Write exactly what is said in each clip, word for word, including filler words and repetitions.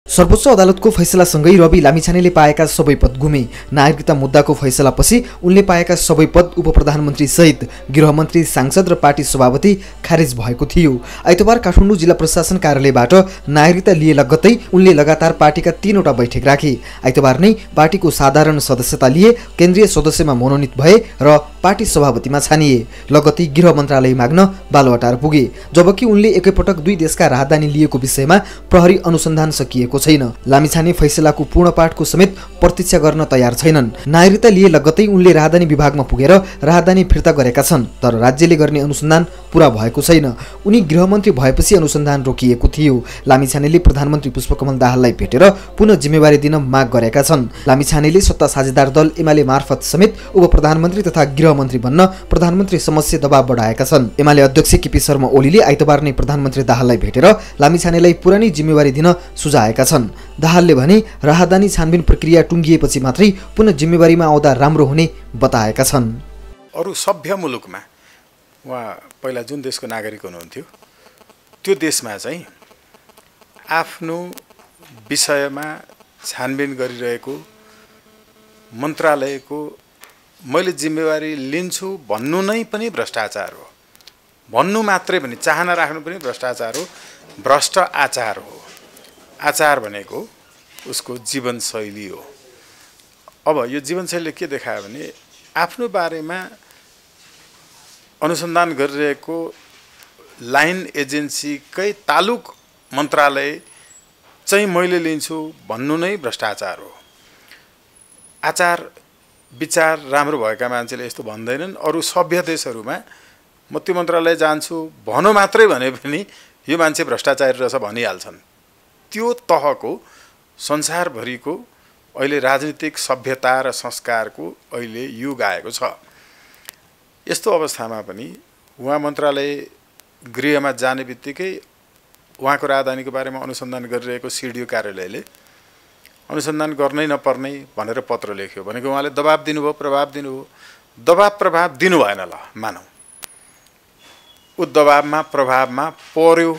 सर्वोच्च अदालतको फैसलासँगै रवि लामिछानेले पाएका सबै पद गुमे। नागरिकता मुद्दाको फैसलापछि उनले पाएका सबै पद उपप्रधानमन्त्री सहित गृहमन्त्री, सांसद र पार्टी सभापति खारेज भएको थियो। आइतबार काठमाडौँ जिल्ला प्रशासन कार्यालयबाट नागरिकता लिए लगत्तै उनले लगातार पार्टीका तीनवटा बैठक राखे। आइतबार नै पार्टीको साधारण सदस्यता लिए, केन्द्रीय सदस्यमा मनोनित भए र पार्टी सभापतिमा छानिए। लगत्तै गृह मन्त्रालय माग्न बालुवाटार पुगे। जबकि उनले एकैपटक दुई देशका राजधानी लिएको विषयमा प्रहरी अनुसन्धान सकिएको छैन। लामिछाने फैसलाको पूर्ण पाठको समेत प्रतीक्षा गर्न तयार छैनन्। नागरिकता लिए लगत्तै उनले राजधानी विभागमा पुगेर राजधानी फिर्ता गरेका छन्, तर राज्यले गर्ने अनुसन्धान पूरा भएको छैन। उनी गृहमन्त्री भएपछि अनुसन्धान रोकिएको थियो। लामिछानेले प्रधानमन्त्री पुष्पकमल दाहाललाई भेटेर पुनः जिम्मेवारी दिन माग गरेका छन्। लामिछानेले सत्ता साझेदार दल एमाले मार्फत समेत उपप्रधानमन्त्री तथा गृहमन्त्री बन्न प्रधानमन्त्री समक्ष दबाव बढाएका छन्। एमाले अध्यक्ष केपी शर्मा ओलीले आइतबार नै प्रधानमन्त्री दाहाललाई भेटेर लामिछानेलाई पुरानै जिम्मेवारी दिन सुझाएका छन्। दाहालले भने राहदानी छानबिन प्रक्रिया टुङ्गिएपछि मात्रै पुनः जिम्मेवारीमा आउँदा राम्रो हुने बताएका छन्। अरू सभ्य मुलुकमा उहाँ पहिला जुन देशको नागरिक हुनुहुन्थ्यो त्यो देशमा चाहिँ आफ्नो विषयमा छानबिन गरिरहेको मन्त्रालयको मैले जिम्मेवारी लिन्छु भन्नु नै पनि भ्रष्टाचार हो। भन्नु मात्रै पनि, चाहना राख्नु पनि भ्रष्टाचार हो, भ्रष्ट आचार हो। आचार भनेको उसको जीवनशैली हो। अब यो जीवनशैलीले के देखायो भने आफ्नो बारेमा अनुसन्धान गरिरहेको लाइन एजेन्सीकै तालुक मन्त्रालय चाहिँ मैले लिन्छु भन्नु नै भ्रष्टाचार हो। आचार विचार राम्रो भएका मान्छेले यस्तो भन्दैनन्। अरू सभ्य देशहरूमा म त्यो मन्त्रालय जान्छु भनो मात्रै भने पनि यो मान्छे भ्रष्टाचारी रहेछ भनिहाल्छन्। त्यो तहको संसारभरिको अहिले राजनीतिक सभ्यता र संस्कारको अहिले युग आएको छ। यस्तो अवस्थामा पनि उहाँ मन्त्रालय गृहमा जाने बित्तिकै उहाँको राजधानीको बारेमा अनुसन्धान गरिरहेको सिडिओ कार्यालयले अनुसन्धान गर्नै नपर्ने भनेर पत्र लेख्यो भनेको उहाँले दबाब दिनुभयो, प्रभाव दिनुभयो। दबाब प्रभाव दिनु भएन, ल मानौँ ऊ दबाबमा प्रभावमा पर्यो।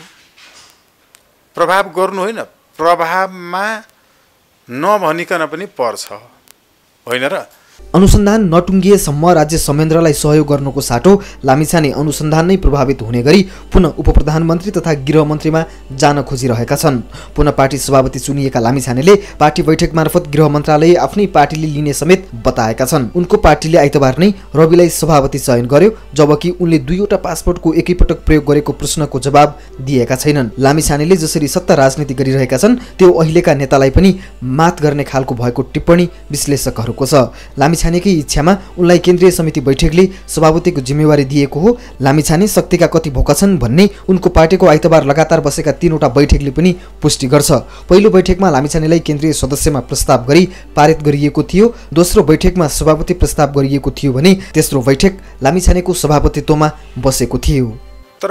प्रभाव गर्नु होइन, प्रभावमा नभनिकन पनि पर्छ, होइन र? अनुसन्धान नटुङ्गिएसम्म राज्य संयन्त्रलाई सहयोग गर्नुको साटो लामिछाने अनुसन्धान नै प्रभावित हुने गरी पुनः उपप्रधानमन्त्री तथा गृहमन्त्रीमा जान खोजिरहेका छन्। पुनः पार्टी सभापति चुनिएका लामिछानेले पार्टी बैठक मार्फत गृह मन्त्रालय आफ्नै पार्टीले लिने समेत बताएका छन्। उनको पार्टीले आइतबार नै रविलाई सभापति चयन गर्यो, जबकि उनले दुईवटा पासपोर्टको एकैपटक प्रयोग गरेको प्रश्नको जवाब दिएका छैनन्। लामिछानेले जसरी सत्ता राजनीति गरिरहेका छन् त्यो अहिलेका नेतालाई पनि मात गर्ने खालको भएको टिप्पणी विश्लेषकहरूको छ। लामिछानेकै इच्छामा उनलाई केन्द्रीय समिति बैठकले सभापतिको जिम्मेवारी दिएको हो। लामिछाने शक्तिका कति भोका छन् भन्ने उनको पार्टीको आइतबार लगातार बसेका तीनवटा बैठकले पनि पुष्टि गर्छ। पहिलो बैठकमा लामिछानेलाई केन्द्रीय सदस्यमा प्रस्ताव गरी पारित गरिएको थियो। दोस्रो बैठकमा सभापति प्रस्ताव गरिएको थियो भने तेस्रो बैठक लामिछानेको सभापतित्वमा बसेको थियो। तर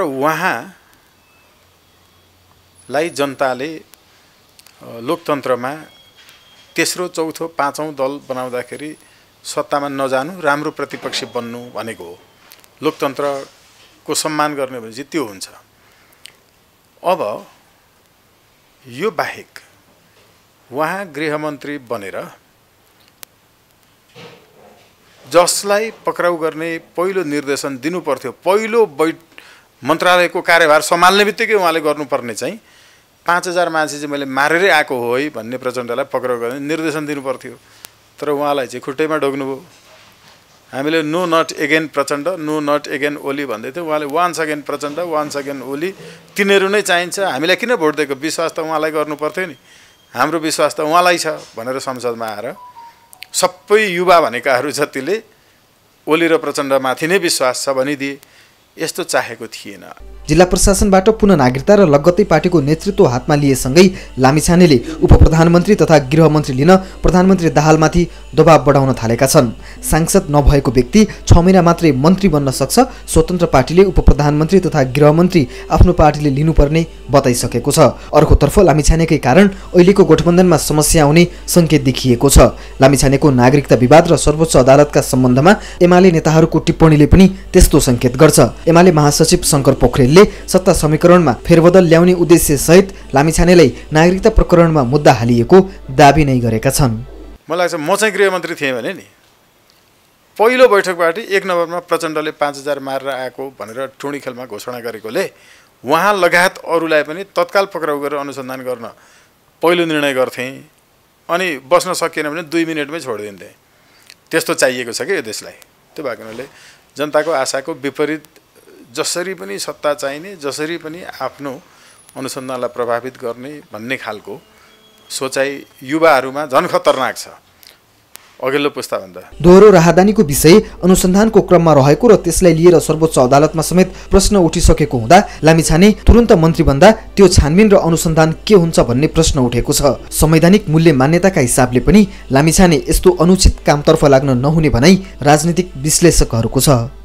उहाँलाई जनताले लोकतन्त्रमा तेस्रो, चौथो, पाँचौं दल बनाउँदाखेरि सत्तामा नजानु, राम्रो प्रतिपक्षी बन्नु भनेको हो। लोकतन्त्रको सम्मान गर्ने भनेपछि त्यो हुन्छ। अब यो बाहेक उहाँ गृहमन्त्री बनेर जसलाई पक्राउ गर्ने पहिलो निर्देशन दिनुपर्थ्यो, पहिलो बै मन्त्रालयको कार्यभार सम्हाल्ने बित्तिकै उहाँले गर्नुपर्ने चाहिँ पाँच हजार मान्छे चाहिँ मैले मारेरै आएको हो है भन्ने प्रचण्डलाई पक्राउ गर्ने निर्देशन दिनुपर्थ्यो। तर उहाँलाई चाहिँ खुट्टैमा ढोग्नुभयो। हामीले no not again Prachanda, no not again Oli भन्दै थियौँ। उहाँले once again Prachanda, once again Oli, तिनीहरू नै चाहिन्छ। हामीलाई किन भोट दिएको? विश्वास त उहाँलाई गर्नु पर्थ्यो नि। हाम्रो विश्वास त उहाँलाई छ भनेर संसदमा आएर सबै युवा भनेकाहरू जतिले ओली र प्रचण्डमाथि नै विश्वास छ भनिदिए। यस्तो चाहेको थिएन। जिल्ला प्रशासनबाट पुनः नागरिकता र लगत्तै पार्टीको नेतृत्व हातमा लिएसँगै लामिछानेले उपप्रधानमन्त्री तथा गृहमन्त्री लिन प्रधानमन्त्री दाहालमाथि दबाव बढाउन थालेका छन्। सांसद नभएको व्यक्ति छ महिना मात्रै मन्त्री बन्न सक्छ। स्वतन्त्र पार्टीले उपप्रधानमन्त्री तथा गृहमन्त्री आफ्नो पार्टीले लिनुपर्ने बताइसकेको छ। अर्कोतर्फ लामिछानेकै कारण अहिलेको गठबन्धनमा समस्या आउने सङ्केत देखिएको छ। लामिछानेको नागरिकता विवाद र सर्वोच्च अदालतका सम्बन्धमा एमाले नेताहरूको टिप्पणीले पनि त्यस्तो सङ्केत गर्छ। एमाले महासचिव शङ्कर पोखरेलले पार्टीले सत्ता समीकरणमा फेरबदल ल्याउने उद्देश्यसहित लामिछानेलाई नागरिकता प्रकरणमा मुद्दा हालिएको दाबी नै गरेका छन्। मलाई लाग्छ म चाहिँ गृहमन्त्री थिएँ भने नि पहिलो बैठकबाट एक नम्बरमा प्रचण्डले पाँच हजार मारेर आएको भनेर टोणी खेलमा घोषणा गरेकोले उहाँ लगायत अरूलाई पनि तत्काल पक्राउ गरेर अनुसन्धान गर्न पहिलो निर्णय गर्थे अनि बस्न सकिएन भने दुई मिनटमै छोडिदिन्थे। त्यस्तो चाहिएको छ कि यो देशलाई। त्यो भएको हुनाले जनताको आशाको विपरीत जसरी पनि सत्ता चाहिने, जसरी पनि आफ्नो अनुसन्धानलाई प्रभावित गर्ने भन्ने खालको सोचाइ युवाहरूमा झन् खतरनाक छ अघिल्लो पुस्ताभन्दा। दोहोरो राहदानीको विषय अनुसन्धानको क्रममा रहेको र त्यसलाई लिएर सर्वोच्च अदालतमा समेत प्रश्न उठिसकेको हुँदा लामिछाने तुरुन्त मन्त्री बन्दा त्यो छानबिन र अनुसन्धान के हुन्छ भन्ने प्रश्न उठेको छ। संवैधानिक मूल्य मान्यताका हिसाबले पनि लामिछाने यस्तो अनुचित कामतर्फ लाग्न नहुने भनाइ राजनीतिक विश्लेषकहरूको छ।